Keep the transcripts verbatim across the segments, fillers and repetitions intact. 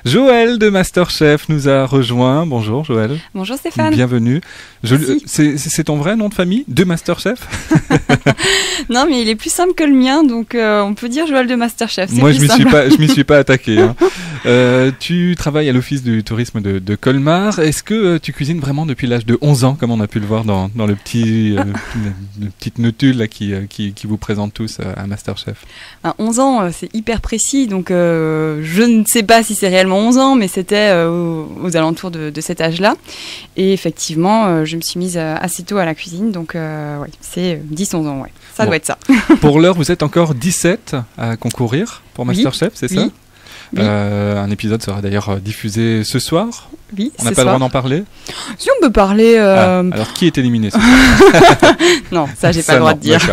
Joël de MasterChef nous a rejoint. Bonjour Joël. Bonjour Stéphane. Bienvenue. Je, c'est, c'est ton vrai nom de famille, de MasterChef? Non, mais il est plus simple que le mien, donc euh, on peut dire Joël de MasterChef. Moi, je ne m'y, pas, je m'y suis pas attaqué. Hein. Euh, tu travailles à l'Office du tourisme de, de Colmar. Est-ce que euh, tu cuisines vraiment depuis l'âge de onze ans, comme on a pu le voir dans, dans le petit, euh, le, le petite notule là, qui, euh, qui, qui vous présente tous euh, à MasterChef? À onze ans, euh, c'est hyper précis, donc euh, je ne sais pas si c'est réellement onze ans, mais c'était euh, aux, aux alentours de, de cet âge-là. Et effectivement, euh, je me suis mise assez tôt à la cuisine, donc euh, ouais, c'est dix onze ans, ouais. Ça bon. doit être ça. Pour l'heure, vous êtes encore dix-sept à concourir pour MasterChef, oui. c'est ça? Oui. Oui. Euh, un épisode sera d'ailleurs diffusé ce soir. Oui, on n'a pas soir. le droit d'en parler? Si, on peut parler. Euh... Ah, alors, qui est éliminé ce soir? Non, ça, j'ai pas ça, le droit non, de dire.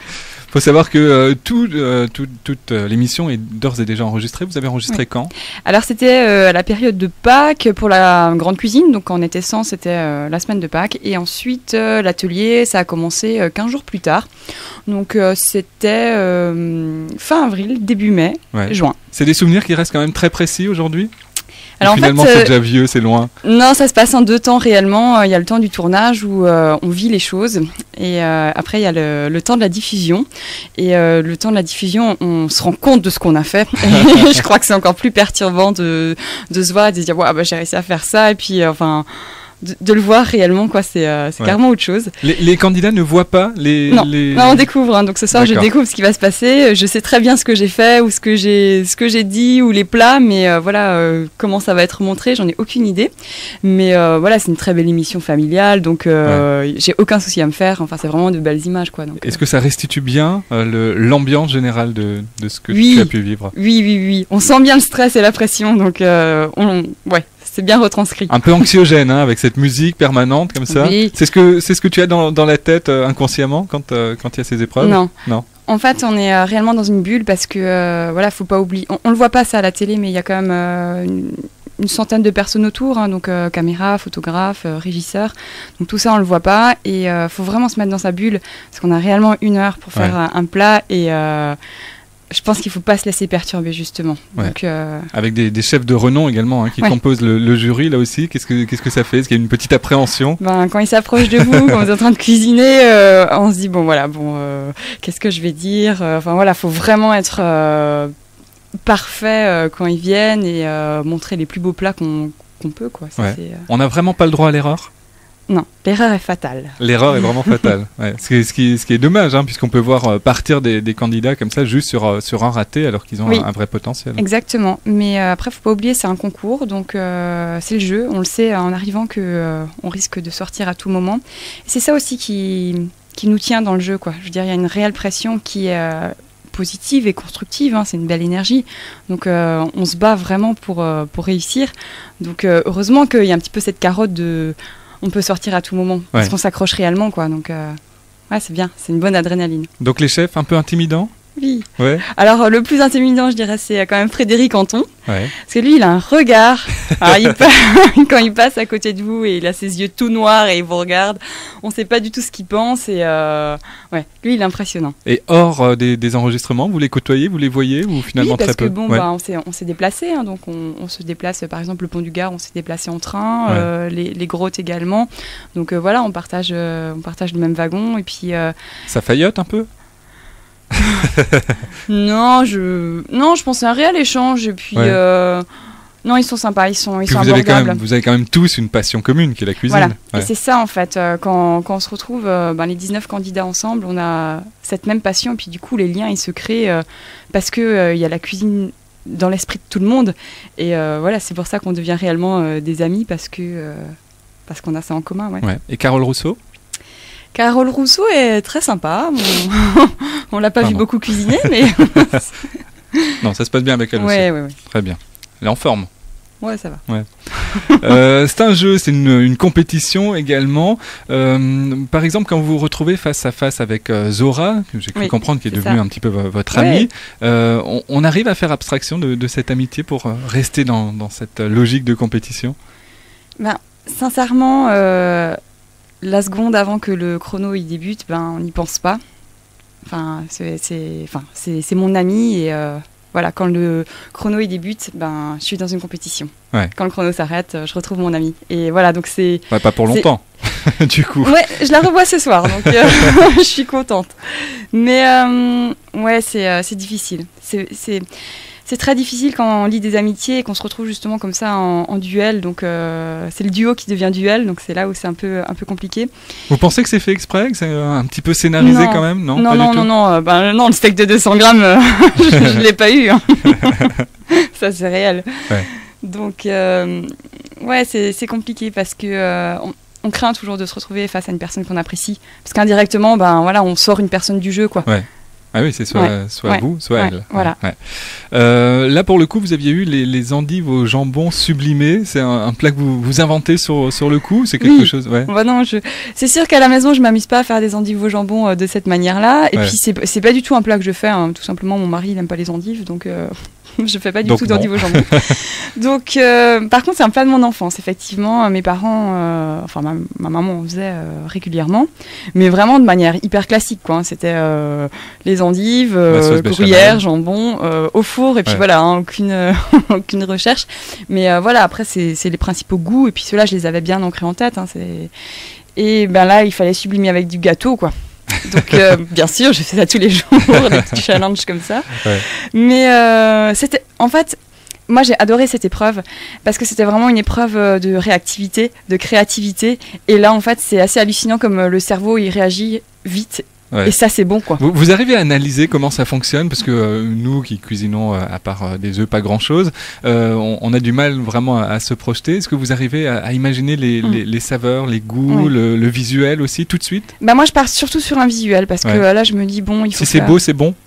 Il faut savoir que euh, tout, euh, tout, toute euh, l'émission est d'ores et déjà enregistrée. Vous avez enregistré oui. quand? Alors, c'était euh, à la période de Pâques pour la grande cuisine. Donc, en était cent, c'était euh, la semaine de Pâques. Et ensuite, euh, l'atelier, ça a commencé euh, quinze jours plus tard. Donc, euh, c'était euh, fin avril, début mai, ouais. juin. C'est des souvenirs qui restent quand même très précis aujourd'hui? Alors finalement, en fait, c'est euh, déjà vieux, c'est loin. Non, ça se passe en deux temps réellement. Il y a le temps du tournage où euh, on vit les choses. Et euh, après, il y a le, le temps de la diffusion. Et euh, le temps de la diffusion, on se rend compte de ce qu'on a fait. Et je crois que c'est encore plus perturbant de, de se voir et de se dire, ouais, bah, j'ai réussi à faire ça. Et puis, euh, enfin... De, de le voir réellement, quoi, c'est, euh, c'est ouais. carrément autre chose. Les, les candidats ne voient pas les... Non, les... non on découvre. Hein, donc ce soir, D'accord. je découvre ce qui va se passer. Je sais très bien ce que j'ai fait ou ce que j'ai, ce que j'ai dit ou les plats, mais euh, voilà, euh, comment ça va être montré, j'en ai aucune idée. Mais euh, voilà, c'est une très belle émission familiale, donc euh, ouais. j'ai aucun souci à me faire. Enfin, c'est vraiment de belles images, quoi. Donc, Est-ce euh... que ça restitue bien euh, le, l'ambiance générale de, de ce que oui. tu as pu vivre? Oui, oui, oui. On sent bien le stress et la pression, donc euh, on, ouais. C'est bien retranscrit. Un peu anxiogène, hein, avec cette musique permanente comme ça. Oui. C'est ce que c'est ce que tu as dans, dans la tête euh, inconsciemment quand euh, quand il y a ces épreuves. Non. Non. En fait, on est euh, réellement dans une bulle parce que euh, voilà, faut pas oublier. On, on le voit pas ça à la télé, mais il y a quand même euh, une, une centaine de personnes autour, hein, donc euh, caméra, photographe, euh, régisseur. Donc tout ça, on le voit pas et il euh, faut vraiment se mettre dans sa bulle parce qu'on a réellement une heure pour faire ouais. un, un plat et euh, je pense qu'il ne faut pas se laisser perturber, justement. Ouais. Donc, euh... Avec des, des chefs de renom également hein, qui ouais. composent le, le jury, là aussi. Qu'est-ce que, qu'est-ce que ça fait? Est-ce qu'il y a une petite appréhension? Ben, quand ils s'approchent de vous, quand vous êtes en train de cuisiner, euh, on se dit, bon, voilà, bon, euh, qu'est-ce que je vais dire? Enfin, voilà, il faut vraiment être euh, parfait euh, quand ils viennent et euh, montrer les plus beaux plats qu'on, qu'on peut, quoi. Ça, ouais. c'est, euh... On n'a vraiment pas le droit à l'erreur? Non, l'erreur est fatale. L'erreur est vraiment fatale. Ouais. Ce, qui, ce, qui, ce qui est dommage, hein, puisqu'on peut voir euh, partir des, des candidats comme ça, juste sur, euh, sur un raté, alors qu'ils ont oui. un, un vrai potentiel. Exactement. Mais euh, après, il ne faut pas oublier, c'est un concours, donc euh, c'est le jeu. On le sait en arrivant qu'on euh, risque de sortir à tout moment. Et c'est ça aussi qui, qui nous tient dans le jeu, quoi. Je veux dire, il y a une réelle pression qui est euh, positive et constructive. Hein, c'est une belle énergie. Donc, euh, on se bat vraiment pour, euh, pour réussir. Donc, euh, heureusement qu'il y a un petit peu cette carotte de... On peut sortir à tout moment, ouais. parce qu'on s'accroche réellement, quoi. Donc, euh, ouais, c'est bien, c'est une bonne adrénaline. Donc, les chefs, un peu intimidants? Oui. Ouais. Alors, le plus intimidant, je dirais, c'est quand même Frédéric Anton. Ouais. Parce que lui, il a un regard. Alors, il passe, quand il passe à côté de vous et il a ses yeux tout noirs et il vous regarde, on ne sait pas du tout ce qu'il pense. Et euh, ouais, lui, il est impressionnant. Et hors euh, des, des enregistrements, vous les côtoyez, vous les voyez ou finalement oui, parce très que, peu? Bon, ouais. bah, on s'est, on s'est déplacé. Hein, donc, on, on se déplace, par exemple, le pont du Gard, on s'est déplacé en train. Ouais. Euh, les, les grottes également. Donc, euh, voilà, on partage, euh, on partage le même wagon. Et puis, euh, ça faillote un peu? non, je non, je pense que c'est un réel échange et puis ouais. euh... non, ils sont sympas, ils sont ils puis sont vous abordables. avez quand même, vous avez quand même tous une passion commune qui est la cuisine. Voilà. Ouais. Et c'est ça en fait euh, quand, quand on se retrouve euh, ben, les dix-neuf candidats ensemble, on a cette même passion et puis du coup les liens ils se créent euh, parce que il euh, y a la cuisine dans l'esprit de tout le monde et euh, voilà, c'est pour ça qu'on devient réellement euh, des amis parce que euh, parce qu'on a ça en commun, ouais. ouais. Et Carole Rousseau? Carole Rousseau est très sympa. On, on l'a pas Pardon. vu beaucoup cuisiner, mais non, ça se passe bien avec elle ouais, aussi. Ouais, ouais. Très bien. Elle est en forme. Ouais, ça va. Ouais. euh, c'est un jeu, c'est une, une compétition également. Euh, par exemple, quand vous vous retrouvez face à face avec euh, Zora, que j'ai cru oui, comprendre qui est devenue ça. un petit peu votre ouais. amie, euh, on, on arrive à faire abstraction de, de cette amitié pour euh, rester dans, dans cette logique de compétition? Ben, sincèrement, euh, la seconde avant que le chrono il débute, ben, on n'y pense pas. Enfin, c'est, c'est, enfin, c'est, c'est mon ami et... Euh, voilà, quand le chrono il débute, ben, je suis dans une compétition. Ouais. Quand le chrono s'arrête, je retrouve mon ami. Et voilà, donc c'est... Ouais, pas pour longtemps, du coup. Ouais, je la revois ce soir, donc euh, je suis contente. Mais euh, ouais, c'est, euh, c'est difficile. C'est, c'est, c'est très difficile quand on lit des amitiés et qu'on se retrouve justement comme ça en, en duel. Donc euh, c'est le duo qui devient duel, donc c'est là où c'est un peu, un peu compliqué. Vous pensez que c'est fait exprès, que c'est un petit peu scénarisé non. quand même? Non, non, pas non, du tout. non, non, euh, ben, non, le steak de deux cents grammes, euh, je ne l'ai pas eu. Hein. Ça, c'est réel. Ouais. Donc, euh, ouais, c'est, c'est compliqué parce que euh, on, on craint toujours de se retrouver face à une personne qu'on apprécie. Parce qu'indirectement, ben, voilà, on sort une personne du jeu, quoi. Ouais. Ah oui, c'est soit, ouais. soit ouais. vous, soit ouais. elle. Voilà. Ouais. Euh, là, pour le coup, vous aviez eu les, les endives au jambon sublimé. C'est un, un plat que vous, vous inventez sur, sur le coup. C'est quelque oui. chose. Ouais. Bah non, je... c'est sûr qu'à la maison, je m'amuse pas à faire des endives au jambon euh, de cette manière-là. Et ouais. puis, c'est, c'est pas du tout un plat que je fais. Hein. Tout simplement, mon mari, il aime pas les endives, donc. Euh... je fais pas du donc tout non. d'endives au jambon. Donc, euh, par contre, c'est un plat de mon enfance. Effectivement, euh, mes parents, euh, enfin ma, ma maman en faisait euh, régulièrement, mais vraiment de manière hyper classique, quoi. C'était euh, les endives, euh, gruyère, jambon, euh, au four, et puis ouais. voilà, hein, aucune, euh, aucune recherche. Mais euh, voilà, après, c'est, c'est les principaux goûts, et puis ceux-là, je les avais bien ancrés en tête. Hein, c'est... Et ben là, il fallait sublimer avec du gâteau, quoi. Donc euh, bien sûr, je fais ça tous les jours, des petits challenges comme ça. Ouais. Mais euh, c'était, en fait, moi j'ai adoré cette épreuve parce que c'était vraiment une épreuve de réactivité, de créativité. Et là, en fait, c'est assez hallucinant comme le cerveau il réagit vite. Ouais. Et ça, c'est bon, quoi. Vous, vous arrivez à analyser comment ça fonctionne? Parce que euh, nous, qui cuisinons, euh, à part euh, des œufs, pas grand-chose, euh, on, on a du mal vraiment à, à se projeter. Est-ce que vous arrivez à, à imaginer les, mmh. les, les saveurs, les goûts, oui. le, le visuel aussi, tout de suite? Bah moi, je pars surtout sur un visuel, parce que ouais. là, je me dis, bon, il faut Si c'est faire... beau, c'est bon.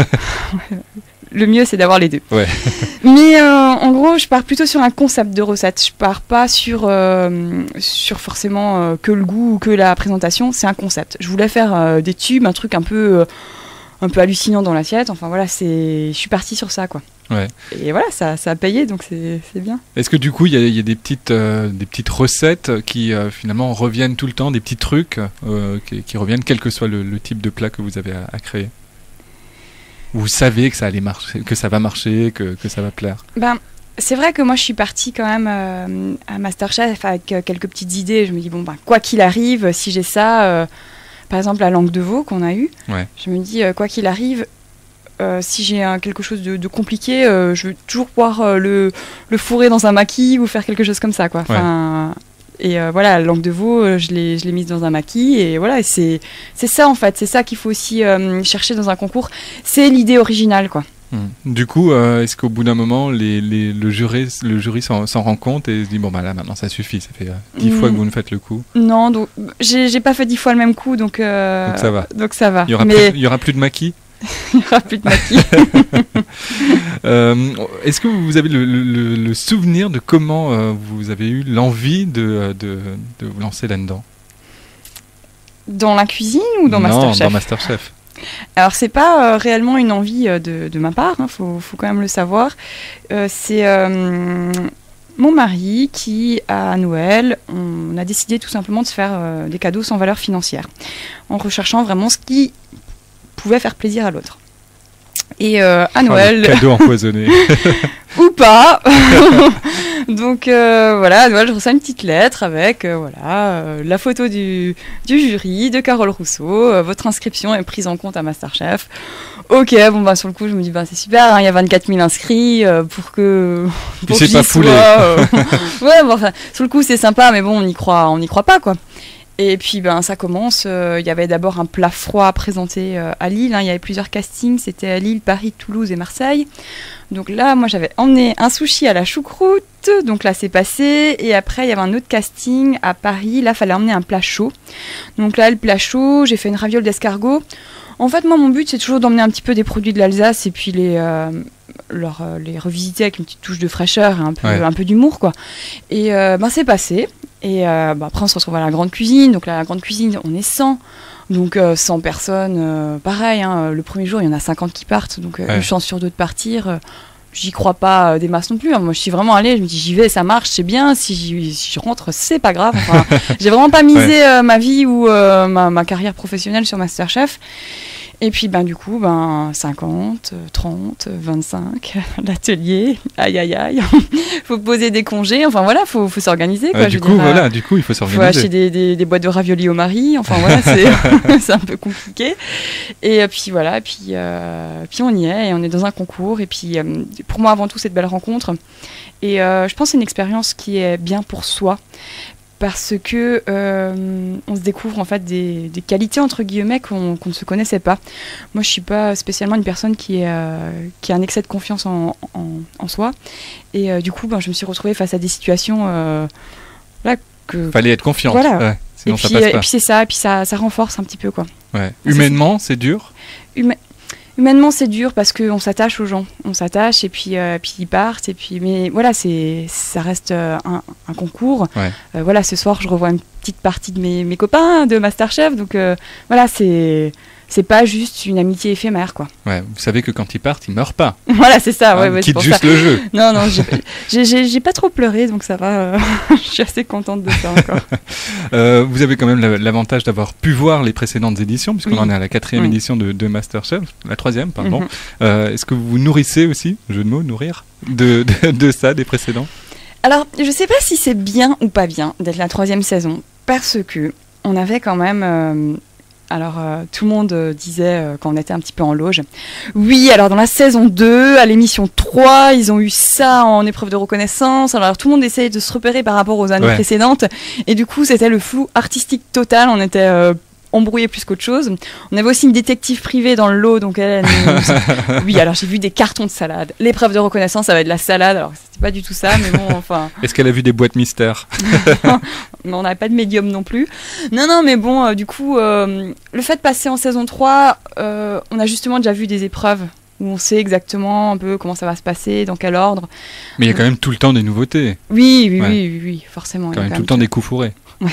Le mieux, c'est d'avoir les deux. Ouais. Mais euh, en gros, je pars plutôt sur un concept de recette. Je pars pas sur, euh, sur forcément euh, que le goût ou que la présentation. C'est un concept. Je voulais faire euh, des tubes, un truc un peu, euh, un peu hallucinant dans l'assiette. Enfin voilà, c'est... je suis partie sur ça, quoi. Ouais. Et voilà, ça, ça a payé, donc c'est, c'est bien. Est-ce que du coup, il y, y a des petites, euh, des petites recettes qui euh, finalement reviennent tout le temps, des petits trucs euh, qui, qui reviennent, quel que soit le, le type de plat que vous avez à, à créer? Vous savez que ça allait marcher, que ça va marcher, que, que ça va plaire. Ben, c'est vrai que moi, je suis partie quand même euh, à Masterchef avec euh, quelques petites idées. Je me dis, bon, ben, quoi qu'il arrive, si j'ai ça, euh, par exemple, la langue de veau qu'on a eue, ouais. je me dis, euh, quoi qu'il arrive, euh, si j'ai euh, quelque chose de, de compliqué, euh, je veux toujours pouvoir euh, le, le fourrer dans un maquis ou faire quelque chose comme ça, quoi. Enfin... Ouais. Et euh, voilà, la langue de veau, euh, je l'ai, je l'ai mise dans un maquis. Et voilà, et c'est, c'est ça en fait, c'est ça qu'il faut aussi euh, chercher dans un concours. C'est l'idée originale, quoi. Mmh. Du coup, euh, est-ce qu'au bout d'un moment, les, les, le jury, le jury s'en, s'en rend compte et se dit bon bah là maintenant ça suffit, ça fait euh, dix mmh. fois que vous ne faites le coup? Non, donc j'ai, j'ai pas fait dix fois le même coup, donc euh, donc ça va. Donc ça va. Il y aura Mais... plus, il y aura plus de maquis. Il n'y aura plus de maquis. euh, est-ce que vous avez le, le, le souvenir de comment euh, vous avez eu l'envie de, de, de vous lancer là-dedans? Dans la cuisine ou dans non, Masterchef? Dans Masterchef. Alors c'est pas euh, réellement une envie euh, de, de ma part, hein, faut, faut quand même le savoir. Euh, c'est euh, mon mari qui, à Noël, on a décidé tout simplement de se faire euh, des cadeaux sans valeur financière, en recherchant vraiment ce qui pouvait faire plaisir à l'autre. Et euh, à Noël... Oh, cadeau empoisonné. Ou pas. Donc euh, voilà, à Noël, je reçois une petite lettre avec euh, voilà, euh, la photo du, du jury, de Carole Rousseau. Euh, votre inscription est prise en compte à Masterchef. Ok, bon bah sur le coup, je me dis bah c'est super, il hein, y a vingt-quatre mille inscrits euh, pour que... Pour c'est pas foulé. Euh, ouais, bon, enfin, sur le coup, c'est sympa, mais bon, on n'y croit, on n'y croit pas, quoi. Et puis ben ça commence, il euh, y avait d'abord un plat froid à présenter euh, à Lille, il hein, y avait plusieurs castings, c'était à Lille, Paris, Toulouse et Marseille. Donc là, moi j'avais emmené un sushi à la choucroute, donc là c'est passé. Et après il y avait un autre casting à Paris, là il fallait emmener un plat chaud. Donc là le plat chaud, j'ai fait une raviole d'escargot. En fait moi mon but c'est toujours d'emmener un petit peu des produits de l'Alsace et puis les... Euh, leur, euh, les revisiter avec une petite touche de fraîcheur et un peu, ouais. un peu d'humour, quoi. Et euh, ben, c'est passé. Et euh, bah, après, on se retrouve à la grande cuisine. Donc, là, la grande cuisine, on est cent. Donc, euh, cent personnes, euh, pareil. Hein, le premier jour, il y en a cinquante qui partent. Donc, euh, ouais. une chance sur deux de partir. Euh, j'y crois pas euh, des masses non plus. Hein. Moi, je suis vraiment allée. Je me dis, j'y vais, ça marche, c'est bien. Si, si je rentre, c'est pas grave. Enfin, j'ai vraiment pas misé ouais. euh, ma vie ou euh, ma, ma carrière professionnelle sur Masterchef. Et puis, ben, du coup, ben, cinquante, trente, vingt-cinq, l'atelier, aïe, aïe, aïe. Il faut poser des congés, enfin voilà, il faut, faut s'organiser. Quoi, euh, du, coup, dire, voilà, du coup, il faut s'organiser. Il faut acheter des, des, des boîtes de raviolis au mari, enfin voilà, c'est un peu compliqué. Et puis voilà, et puis, euh, puis on y est, et on est dans un concours. Et puis, euh, pour moi, avant tout, c'est de belles rencontres. Et euh, je pense que c'est une expérience qui est bien pour soi. Parce que euh, on se découvre en fait des, des qualités entre guillemets qu'on qu'on ne se connaissait pas. Moi, je suis pas spécialement une personne qui, est, euh, qui a un excès de confiance en, en, en soi, et euh, du coup, ben, je me suis retrouvée face à des situations. Euh, là, que fallait être confiante. Voilà. Ouais, sinon et, ça puis, passe pas. et puis c'est ça, et puis ça, ça renforce un petit peu quoi. Ouais. Humainement, c'est dur. Huma Humainement, c'est dur parce qu'on s'attache aux gens. On s'attache et puis, euh, puis ils partent. Et puis, mais voilà, ça reste euh, un, un concours. Ouais. Euh, voilà, ce soir, je revois une petite partie de mes, mes copains de Masterchef. Donc euh, voilà, c'est c'est pas juste une amitié éphémère, quoi. Ouais, vous savez que quand ils partent, ils meurent pas. Voilà, c'est ça. Hein, ouais, ouais, ils quittent pour juste ça. le jeu. Non, non, j'ai pas trop pleuré, donc ça va. Euh, je suis assez contente de ça encore. euh, vous avez quand même l'avantage d'avoir pu voir les précédentes éditions, puisqu'on oui. en est à la quatrième oui. édition de, de Masterchef, la troisième, pardon. Mm-hmm. euh, Est-ce que vous vous nourrissez aussi, jeu de mots, nourrir, de, de, de ça, des précédents? Alors, je sais pas si c'est bien ou pas bien d'être la troisième saison, parce que on avait quand même... Euh, Alors, euh, tout le monde euh, disait, euh, quand on était un petit peu en loge, oui, alors dans la saison deux, à l'émission trois, ils ont eu ça en épreuve de reconnaissance. Alors, tout le monde essayait de se repérer par rapport aux années ouais. précédentes. Et du coup, c'était le flou artistique total. On était euh, embrouillés plus qu'autre chose. On avait aussi une détective privée dans le lot. Donc, elle, elle nous... oui, alors j'ai vu des cartons de salade. L'épreuve de reconnaissance, ça va être de la salade. Alors, c'était pas du tout ça, mais bon, enfin... Est-ce qu'elle a vu des boîtes mystères? Mais on n'avait pas de médium non plus. Non, non, mais bon, euh, du coup, euh, le fait de passer en saison trois, euh, on a justement déjà vu des épreuves où on sait exactement un peu comment ça va se passer, dans quel ordre. Mais il y a quand même tout le temps des nouveautés. Oui, oui, ouais. oui, oui, oui, forcément. Quand, même tout le temps tout... des coups fourrés. Ouais,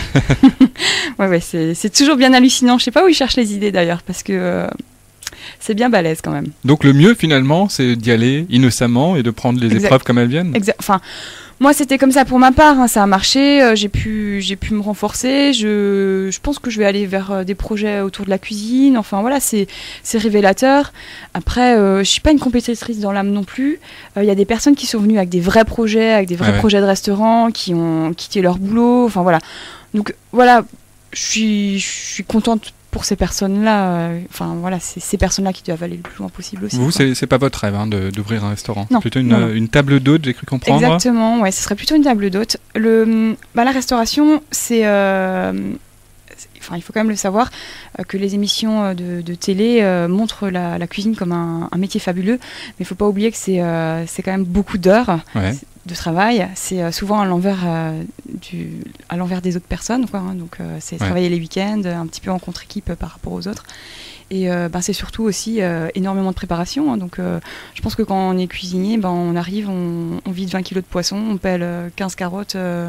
ouais, ouais c'est toujours bien hallucinant. Je sais pas où ils cherchent les idées d'ailleurs, parce que euh, c'est bien balèze quand même. Donc le mieux finalement, c'est d'y aller innocemment et de prendre les exact. épreuves comme elles viennent. Exact. Enfin, moi c'était comme ça pour ma part, hein, ça a marché, euh, j'ai pu, j'ai pu me renforcer, je, je pense que je vais aller vers euh, des projets autour de la cuisine, enfin voilà, c'est révélateur. Après, euh, je suis pas une compétitrice dans l'âme non plus, il euh, y a des personnes qui sont venues avec des vrais projets, avec des vrais ouais, projets ouais. de restaurant, qui ont quitté leur boulot, enfin voilà. Donc voilà, je suis, je suis contente pour ces personnes-là, euh, enfin voilà, c'est ces personnes-là qui doivent aller le plus loin possible aussi. Vous, c'est pas votre rêve hein, d'ouvrir un restaurant? Non. Plutôt une, non, non. une table d'hôte, j'ai cru comprendre. Exactement, ouais, ce serait plutôt une table d'hôte. Le, bah, la restauration, c'est, euh, enfin, il faut quand même le savoir, euh, que les émissions de, de télé euh, montrent la, la cuisine comme un, un métier fabuleux, mais il ne faut pas oublier que c'est euh, c'est quand même beaucoup d'heures. Ouais. de travail, c'est euh, souvent à l'envers euh, du à l'envers des autres personnes, quoi, hein, donc euh, c'est ouais. travailler les week-ends, un petit peu en contre-équipe euh, par rapport aux autres. Et euh, ben, c'est surtout aussi euh, énormément de préparation. Hein, donc euh, je pense que quand on est cuisinier, ben, on arrive, on, on vide vingt kilos de poisson, on pèle euh, quinze carottes euh,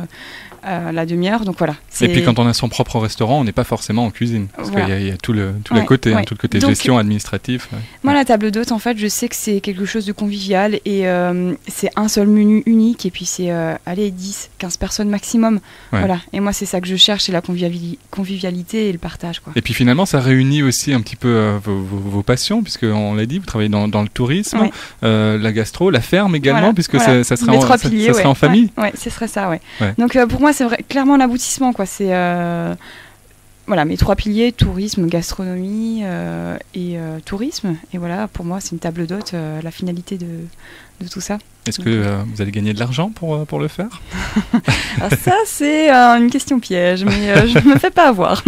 à la demi-heure. Donc voilà. Et puis quand on a son propre restaurant, on n'est pas forcément en cuisine. Parce voilà. qu'il y, y a tout le, tout ouais, le côté, ouais. hein, tout le côté donc, gestion, administratif. Ouais. Moi, la table d'hôte, en fait, je sais que c'est quelque chose de convivial et euh, c'est un seul menu unique. Et puis c'est, euh, allez, dix, quinze personnes maximum. Ouais. Voilà. Et moi, c'est ça que je cherche, c'est la conviviali convivialité et le partage, quoi. Et puis finalement, ça réunit aussi un petit peu euh, vos, vos, vos passions, puisqu'on l'a dit, vous travaillez dans, dans le tourisme, ouais. euh, la gastro, la ferme également, voilà. puisque voilà. Ça, ça serait, en, ça, piliers, ça serait ouais. en famille. Ouais, ouais, ce serait ça, ouais. ouais. Donc euh, pour moi, c'est clairement l'aboutissement, quoi. C'est euh, voilà, mes trois piliers, tourisme, gastronomie euh, et euh, tourisme. Et voilà, pour moi, c'est une table d'hôte, euh, la finalité de, de tout ça. Est-ce que euh, vous allez gagner de l'argent pour, pour le faire? Alors ça, c'est euh, une question piège, mais euh, je ne me fais pas avoir.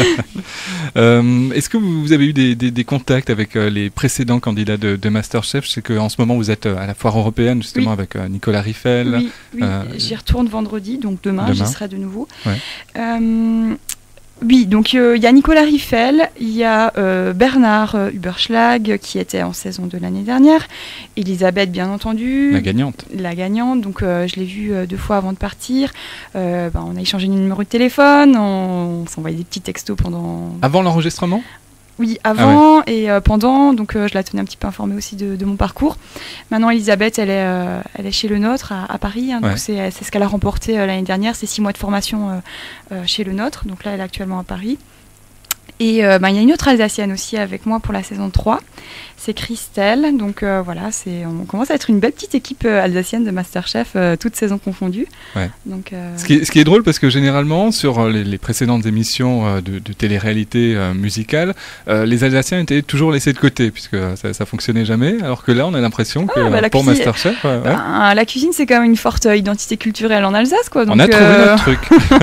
euh, Est-ce que vous avez eu des, des, des contacts avec euh, les précédents candidats de, de Masterchef? Je sais qu'en ce moment, vous êtes à la foire européenne, justement, oui. avec euh, Nicolas Riffel. Oui, oui. Euh, j'y retourne vendredi, donc demain, demain. j'y serai de nouveau. Ouais. Euh, Oui, donc il euh, y a Nicolas Riffel, il y a euh, Bernard euh, Huberschlag qui était en saison de l'année dernière, Elisabeth bien entendu. La gagnante. La gagnante, donc euh, je l'ai vue euh, deux fois avant de partir. Euh, bah, on a échangé le numéro de téléphone, on, on s'envoyait des petits textos pendant... Avant l'enregistrement ? Oui, avant ah ouais. et euh, pendant, donc euh, je la tenais un petit peu informée aussi de, de mon parcours. Maintenant, Elisabeth, elle est, euh, elle est chez Le Nôtre à, à Paris, hein, donc ouais. c'est ce qu'elle a remporté euh, l'année dernière, c'est six mois de formation euh, euh, chez Le Nôtre, donc là, elle est actuellement à Paris. Et euh, bah, il y a une autre Alsacienne aussi avec moi pour la saison trois. C'est Christelle. Donc euh, voilà, c'est, on commence à être une belle petite équipe euh, alsacienne de Masterchef, euh, toutes saisons confondues. Ouais. Donc, euh... ce, qui est, ce qui est drôle parce que généralement, sur les, les précédentes émissions euh, de, de télé-réalité euh, musicale, euh, les Alsaciens étaient toujours laissés de côté puisque ça, ça fonctionnait jamais. Alors que là, on a l'impression que ah, bah, pour cuisine, Masterchef... Ouais, ouais. Bah, la cuisine, c'est quand même une forte identité culturelle en Alsace, quoi. Donc, on a trouvé euh... notre truc.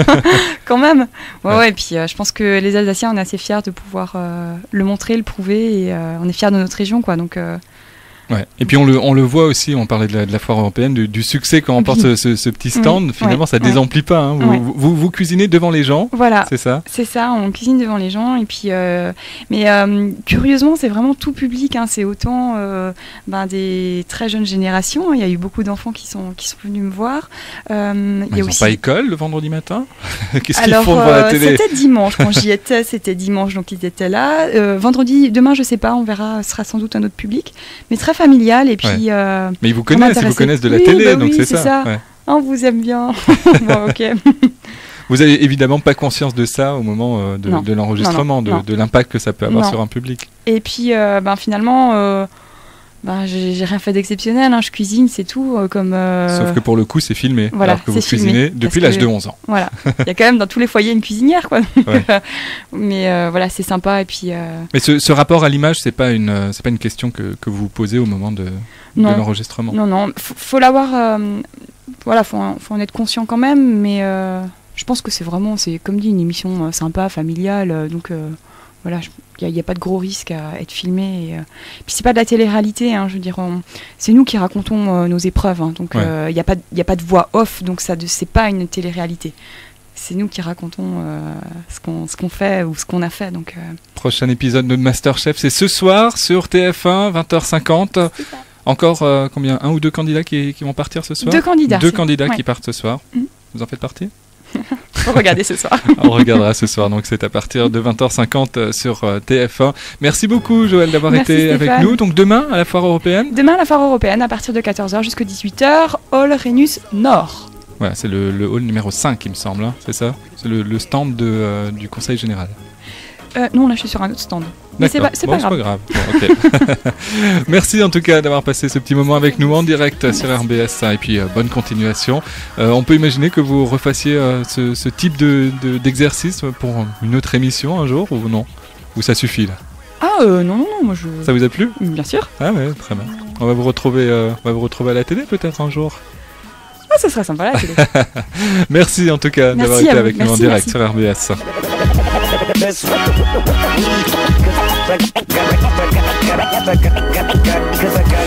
quand même. Ouais, ouais. ouais, et puis euh, je pense que les Alsaciens, on est assez fiers de pouvoir euh, le montrer, le prouver, et euh, on est fiers de notre région, quoi. Donc, euh... ouais. Et puis on le, on le voit aussi, on parlait de la, de la foire européenne, du, du succès quand on porte ce, ce, ce petit stand. Oui. Finalement, ouais. ça ne ouais. désemplit pas. Hein. Vous, ouais. vous, vous, vous cuisinez devant les gens. Voilà. C'est ça. C'est ça. On cuisine devant les gens. Et puis, euh, mais euh, curieusement, c'est vraiment tout public. Hein. C'est autant euh, ben, des très jeunes générations. Il y a eu beaucoup d'enfants qui sont qui sont venus me voir. Euh, il y a ils aussi... n'ont pas école le vendredi matin. Qu'est-ce Alors, qu'ils font devant euh, la télé? C'était dimanche quand j'y étais. C'était dimanche, donc ils étaient là. Euh, vendredi, demain, je sais pas. On verra. Ce sera sans doute un autre public, mais très familial. Et puis. Ouais. Euh, mais ils vous connaissent, ils vous connaissent de la oui, télé, bah donc oui, c'est, c'est ça. ça. Ouais. On vous aime bien. Bon, ok. Vous avez évidemment pas conscience de ça au moment euh, de, de l'enregistrement, non, non, de, de l'impact que ça peut avoir non. sur un public. Et puis, euh, ben, finalement, euh, ben, j'ai, j'ai rien fait d'exceptionnel. Hein. Je cuisine, c'est tout. Euh, comme, euh... Sauf que pour le coup, c'est filmé. Voilà, alors que c'est vous cuisinez filmé, depuis l'âge que, de onze ans. Voilà. Il y a quand même dans tous les foyers une cuisinière, quoi. Ouais. Mais euh, voilà, c'est sympa. Et puis. Euh... Mais ce, ce rapport à l'image, c'est pas une, c'est pas une question que, que vous vous posez au moment de. Non. de l'enregistrement. Non, non, faut, faut l'avoir, euh, voilà, faut, faut en être conscient quand même, mais euh, je pense que c'est vraiment, c'est comme dit, une émission euh, sympa, familiale, euh, donc euh, voilà, il n'y a, a pas de gros risque à être filmé. Et, euh, puis c'est pas de la télé-réalité, hein, je veux dire, on, c'est nous qui racontons euh, nos épreuves, hein, donc il ouais. euh, n'y a, a pas de voix off, donc ça, de, c'est pas une télé-réalité. C'est nous qui racontons euh, ce, qu'on, ce qu'on fait ou ce qu'on a fait. Donc, euh... Prochain épisode de Masterchef, c'est ce soir sur T F un, vingt heures cinquante. Encore euh, combien? Un ou deux candidats qui, qui vont partir ce soir? Deux candidats. Deux candidats ouais. qui partent ce soir. Mmh. Vous en faites partie? Faut regarder ce soir. On regardera ce soir, donc c'est à partir de vingt heures cinquante sur euh, T F un. Merci beaucoup Joëlle d'avoir Merci été Stéphane. avec nous. Donc demain à la foire européenne? Demain à la foire européenne à partir de quatorze heures jusqu'à dix-huit heures, Hall Rhenus Nord. Voilà, c'est le, le hall numéro cinq il me semble, hein, c'est ça? C'est le, le stand de, euh, du Conseil Général. Euh, non, là je suis sur un autre stand. Mais c'est pas, c'est bon, pas grave. C'est pas grave. Bon, okay. Merci en tout cas d'avoir passé ce petit moment avec nous en direct sur R B S et puis euh, bonne continuation. Euh, on peut imaginer que vous refassiez euh, ce, ce type de, de, d'exercice pour une autre émission un jour ou non? Ou ça suffit là? Ah euh, non, non, non, moi je... Ça vous a plu? Bien sûr. Ah ouais, très bien. On va vous retrouver, euh, on va vous retrouver à la télé peut-être un jour? Ah, ça serait sympa la télé. Merci en tout cas merci d'avoir été avec merci, nous en direct merci. sur R B S.